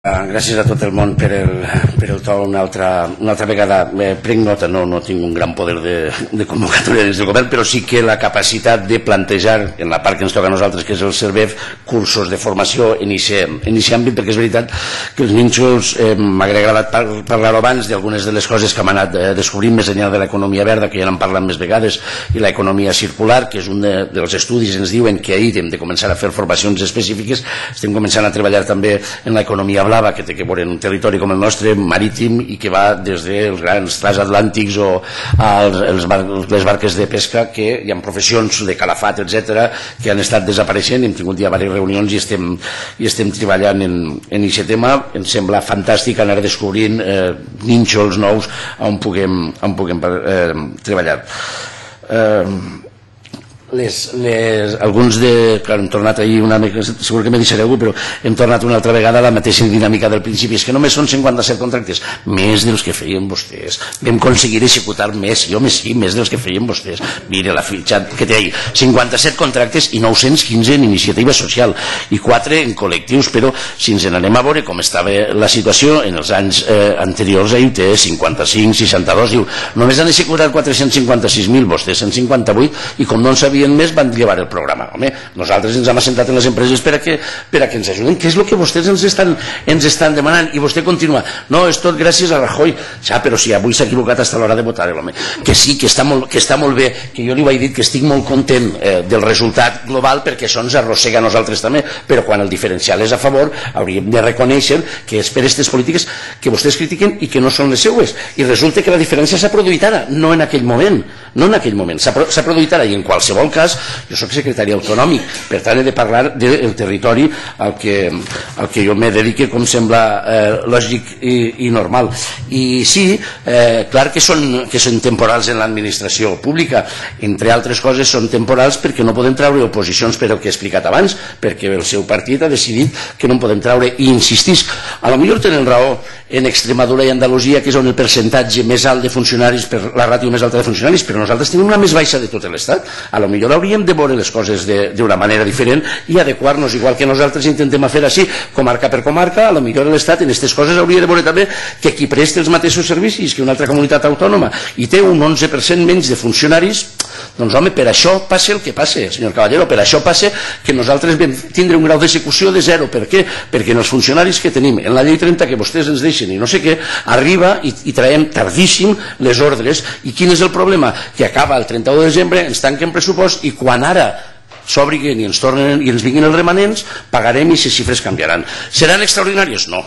Gràcies a tot el món per el to una altra vegada. Prenc nota, no tinc un gran poder de convocatòria des del govern, però sí que la capacitat de plantejar en la part que ens toca a nosaltres, que és el CERVEF, cursos de formació en aquest àmbit, perquè és veritat que els nínxols m'hauria agradat parlar abans d'algunes de les coses que hem anat descobrint més enllà de l'economia verda, que ja n'hem parlat més vegades, i l'economia circular, que és un dels estudis, ens diuen que ahir hem de començar a fer formacions específiques. Estem començant a treballar també en l'economia blava, que té que veure en un territori com el nostre, marítim, i que va des dels grans transatlàntics o les barques de pesca, que hi ha professions de calafat, etc., que han estat desapareixent. Hem tingut ja diverses reunions i estem treballant en aquest tema. Em sembla fantàstic anar descobrint nínxols nous on puguem treballar. Alguns hem tornat ahir una mica, segur que me deixaré algú, però hem tornat una altra vegada a la mateixa dinàmica del principi. És que només són 57 contractes, més dels que feien vostès. Vam aconseguir executar més, més dels que feien vostès. Mira la fitxa que té ahir, 57 contractes i 915 en iniciativa social i 4 en col·lectius. Però si ens n'anem a veure com estava la situació en els anys anteriors, ahir té 55, 62, diu, només han executat 456.000, vostès 158, i com no en sabien més van llevar el programa. Home, nosaltres ens hem assentat en les empreses per a que ens ajuden, que és el que vostès ens estan demanant, i vostè continua, no, és tot gràcies a Rajoy. Ja, però si avui s'ha equivocat fins a l'hora de votar, l'home, que sí, que està molt bé, que jo li vaig dir que estic molt content del resultat global, perquè això ens arrossega a nosaltres també, però quan el diferencial és a favor hauríem de reconèixer que és per aquestes polítiques que vostès critiquen i que no són les seues, i resulta que la diferència s'ha produït ara, no en aquell moment, s'ha produït ara, i en qualsevol cas, jo soc secretari autonòmic, per tant he de parlar del territori al que jo me dedique, com sembla lògic i normal. I sí, clar que són temporals en l'administració pública, entre altres coses són temporals perquè no podem treure oposicions per el que he explicat abans, perquè el seu partit ha decidit que no en podem treure, i insistisc, a lo millor tenen raó en Extremadura i Andalusia, que és on el percentatge més alt de funcionaris, per la ràtio més alta de funcionaris, però nosaltres tenim una més baixa de tot l'Estat. A lo millor hauríem de veure les coses d'una manera diferent i adequar-nos, igual que nosaltres intentem fer així, comarca per comarca. A lo millor l'Estat en aquestes coses hauria de veure també que qui presta els mateixos servicis que una altra comunitat autònoma i té un 11% menys de funcionaris, doncs home, per això passa el que passa, senyor Caballero, per això passa que nosaltres vam tindre un grau d'execució de 0. Per què? Perquè en els funcionaris que tenim en la llei 30, que vostès ens deixen i no sé què, arriba i traiem tardíssim les ordres. I quin és el problema? Que acaba el 31 de desembre, ens tanquen pressupost, i quan ara s'obriguen i ens tornen i ens vinguin els remanents, pagarem i les xifres canviaran. Seran extraordinàries? No,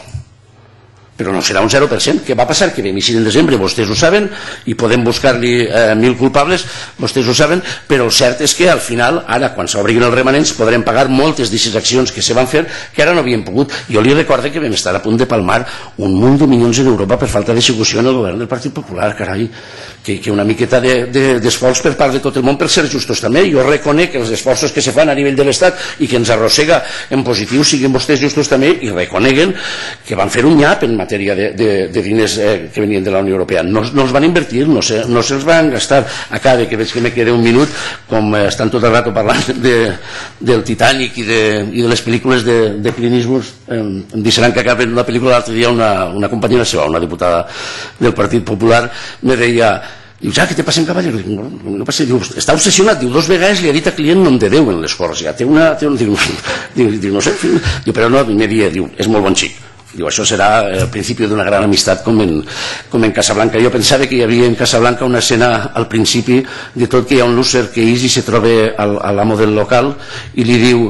però no serà un 0%. Què va passar? Que vam eixir en desembre, vostès ho saben, i podem buscar-li 1.000 culpables, vostès ho saben, però el cert és que al final, ara, quan s'obriguin els remanents, podrem pagar moltes d'aquestes accions que se van fer que ara no havíem pogut. Jo li recordo que vam estar a punt de palmar un munt de milions en Europa per falta d'execució en el govern del Partit Popular, carai, que una miqueta d'esforç per part de tot el món per ser justos també. Jo reconec que els esforços que se fan a nivell de l'Estat i que ens arrossega en positiu siguin vostès justos també, i reconeguen que van fer un nyap en matèria de diners que venien de la Unió Europea. No els van invertir, no se'ls van gastar. Acabe, que veig que me queda un minut, com estan tot el rato parlant del Titanic i de les pel·lícules de Clint Eastwood. Em deixaran que acabi una pel·lícula. L'altre dia una companyera seva, una diputada del Partit Popular, me deia, diu, ja, què te passa en Caballero? No passa, diu, està obsessionat, diu, 2 vegades li ha dit a client nom de Déu en les cors, ja té una, diu, no sé, diu, però no, me dia, diu, és molt bon xic. Diu, això serà el principi d'una gran amistat com en Casablanca. Jo pensava que hi havia en Casablanca una escena al principi de tot, que hi ha un lúcer que ix i se troba a l'amo del local i li diu,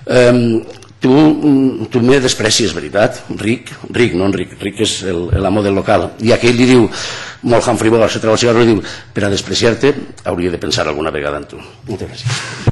tu me desprecies, veritat? Ric no, Ric és l'amo del local. I aquell li diu, molt Humphrey Bogart, se treu el cigarro i diu, per a despreciar-te hauria de pensar alguna vegada en tu. Moltes gràcies.